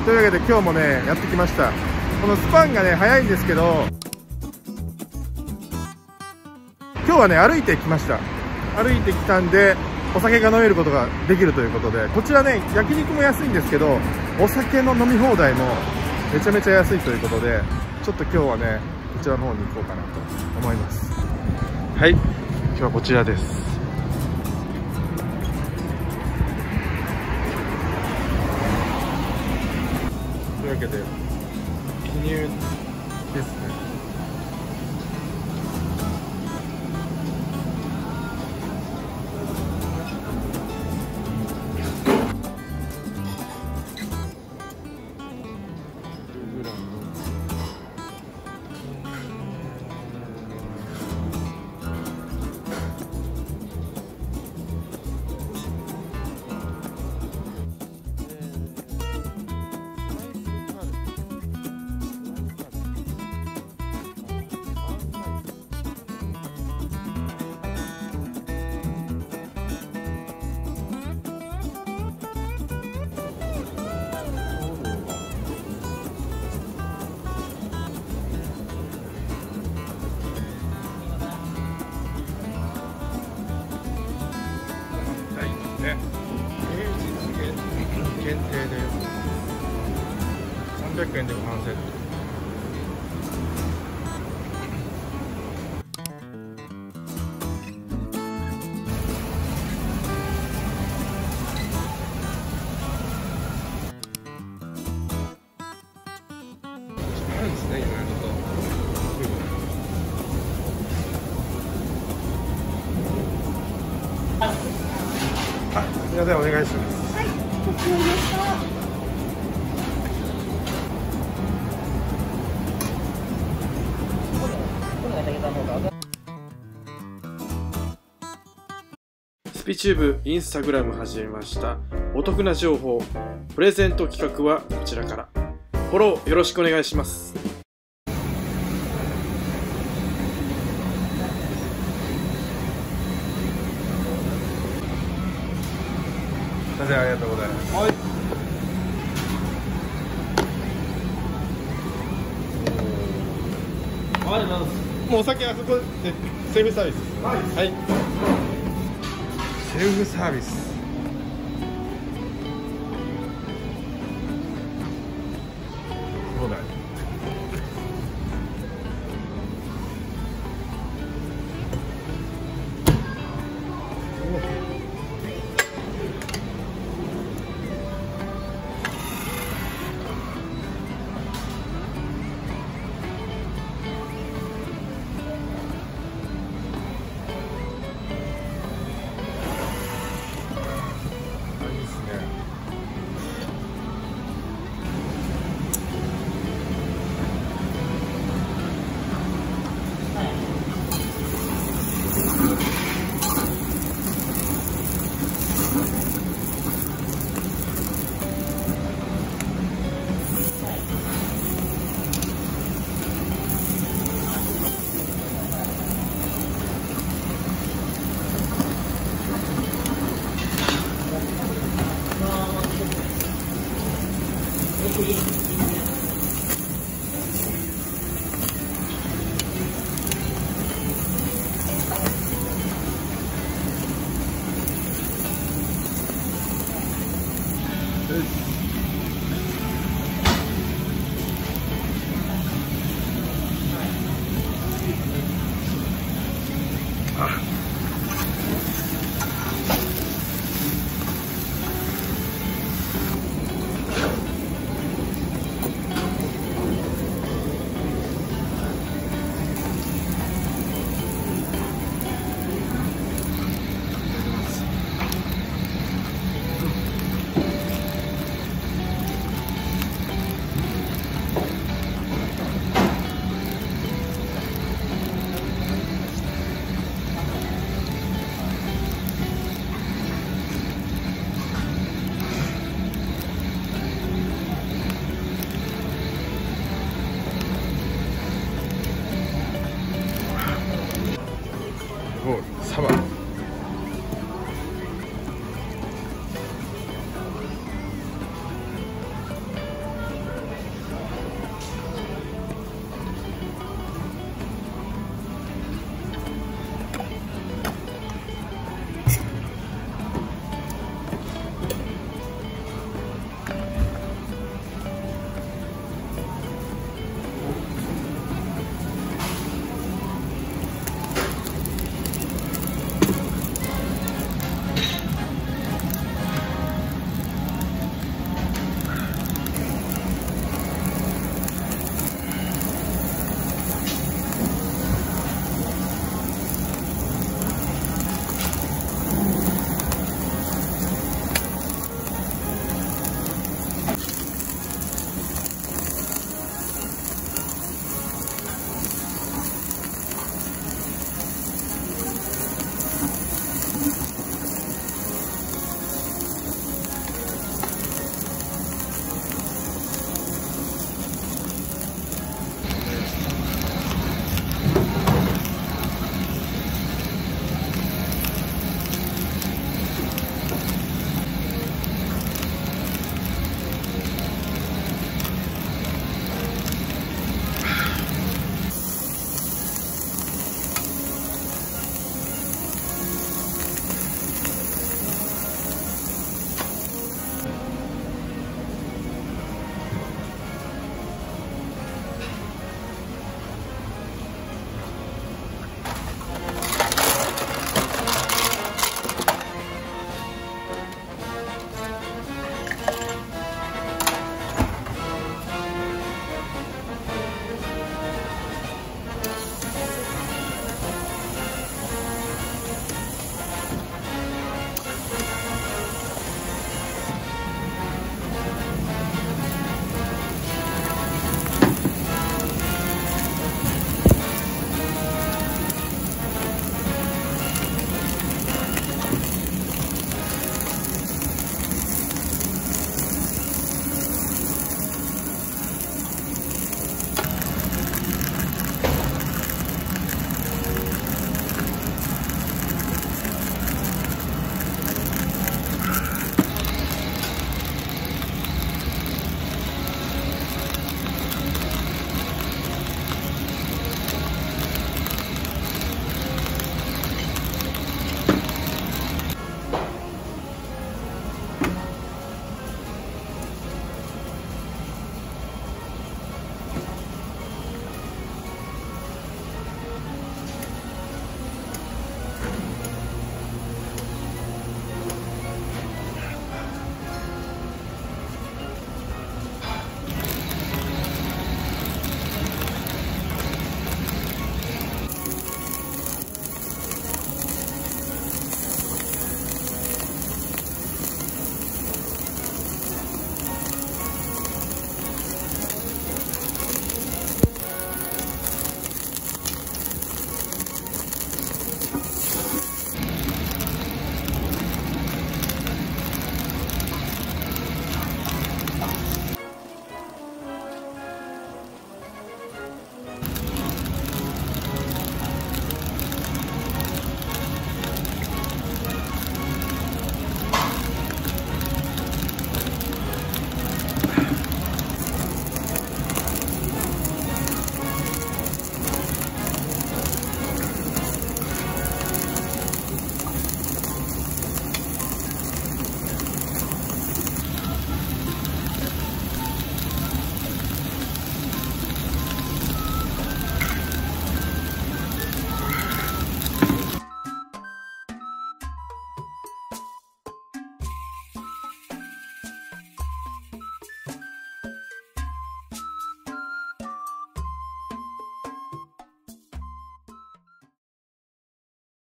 というわけで今日もねやってきました。このスパンがね早いんですけど、今日はね歩いてきました。歩いてきたんでお酒が飲めることができるということで、こちらね焼肉も安いんですけどお酒の飲み放題もめちゃめちゃ安いということで、ちょっと今日はねこちらの方に行こうかなと思います。はい、今日はこちらです。というわけで記入ですね。限定で300円でも完成。あるんですね、いろいろと。すみません、お願いします。スピチューブインスタグラム始めました。お得な情報、プレゼント企画はこちらから。フォローよろしくお願いします。すみません、ありがとうございます。はい。もうお酒あそこでセルフサービスです。はい。はい、セルフサービス。そうだよ。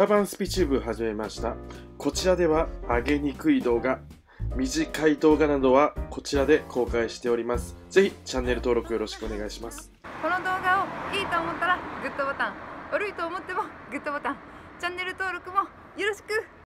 アーバンスピチューブ始めました。こちらでは上げにくい動画、短い動画などはこちらで公開しております。ぜひチャンネル登録よろしくお願いします。 この動画をいいと思ったらグッドボタン、悪いと思ってもグッドボタン、チャンネル登録もよろしく。